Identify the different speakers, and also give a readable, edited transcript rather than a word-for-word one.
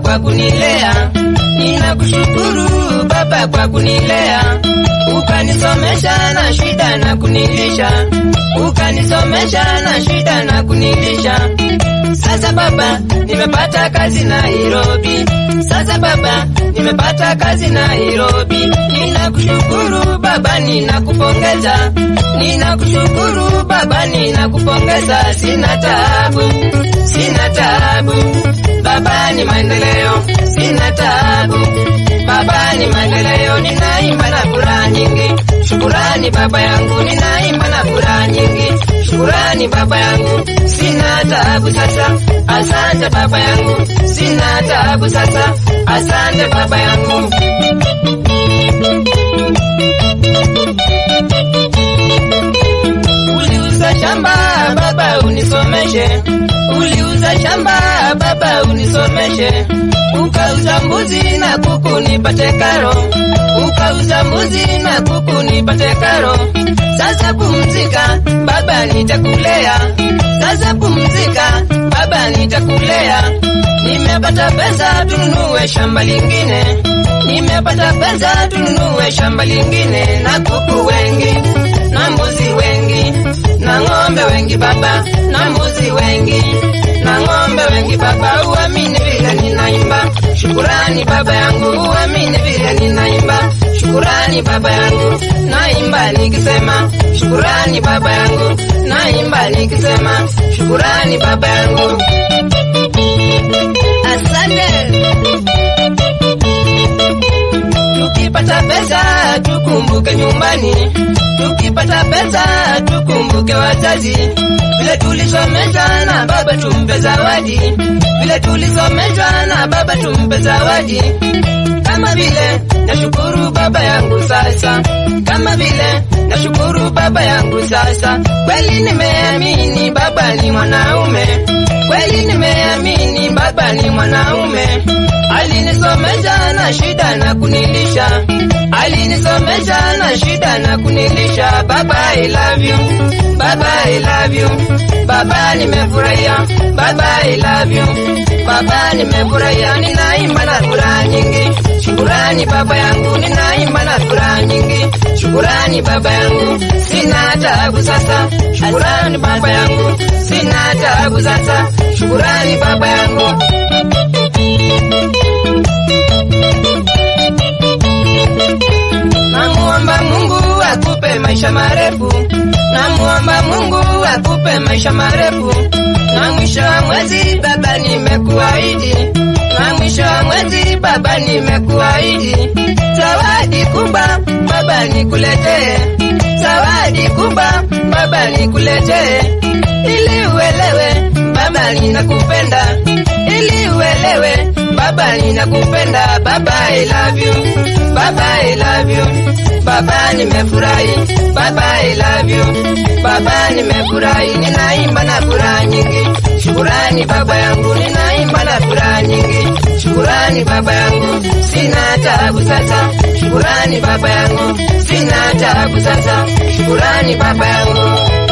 Speaker 1: kwa kunilea. Ninakushukuru Baba kwa kunilea. Ukanisomesha na shida na kunilisha. Ukanisomesha na shida na kunilisha. Sasa Baba nimepata kazi Nairobi. Sasa Baba nimepata kazi Nairobi. Ninakushukuru Baba, ninakupongeza. Ninakushukuru Baba, ninakupongeza. Sina taabu, sina taabu. Baba ni maendeleo. Sina taabu. Baba ni maendeleo. Ninaimba na furaha nyingi. Shukurani Baba yangu, ninaimba na furaha nyingi. Shukurani Baba yangu, sina taabu sasa. Asante Baba yangu, sina taabu sasa. Asante Baba yangu. Uliuza shamba Baba unisomeshe. Uliuza shamba Baba unisomeshe. Ukauza mbuzi na kuku nipate karo. Ukauza mbuzi na kuku nipate karo. Sasa pumzika Baba nitakulea. Sasa pumzika Baba nitakulea. Nimepata pesa tununue shamba lingine. Nimepata pesa tununue shamba lingine. Na kuku wengi, na mbuzi wengi, na ng'ombe wengi Baba, na mbuzi wengi, na ng'ombe wengi Baba. Uamini vile ninaimba. Shukurani Baba yangu, uamini vile ninaimba. Shukurani Baba yangu, naimba nikisema. Shukurani Baba yangu, naimba nikisema. Shukurani Baba yangu. Asante. Tukipata pesa tukumbuke nyumbani. Tukipata pesa tukumbuke wazazi. Vile tulisomeshwa na Baba tumpe zawadi. Vile tulisomeshwa na Baba tumpe zawadi. Kama vile nashukuru Baba yangu sasa. Kama vile nashukuru Baba yangu sasa. Kweli nimeamini Baba ni mwanaume. Kweli nimeamini Baba ni mwanaume. Alinisomesha na shida na kunilisha. Alinisomesha na shida na kunilisha. Baba I love you. Baba I love you. Baba nimefurahia. Baba I love you. Baba nimefurahia. Ninaimba na furaha nyingi. Shukurani Baba yangu, ninaimba na furaha nyingi. Shukurani Baba yangu, sina taabu sasa. Shukurani Baba yangu, sina taabu sasa. Shukurani Baba yangu. Namuomba Mungu akupe maisha marefu. Namuomba Mungu akupe maisha marefu. Na mwisho wa mwezi Baba nimekuahidi. Na mwisho wa mwezi Baba nimekuahidi. Zawadi kubwa Baba nikuletee. Zawadi kubwa Baba nikuletee. Ili uelewe Baba ninakupenda. Ili uelewe Baba ninakupenda. Baba I love you. Baba I love you. Baba nimefurahi. Baba I love you. Baba nimefurahi. Ninaimba na furaha nyingi. Shukurani Baba yangu, ninaimba na furaha nyingi. Shukurani Baba yangu, sina taabu sasa. Shukurani Baba yangu, sina taabu sasa. Shukurani Baba yangu.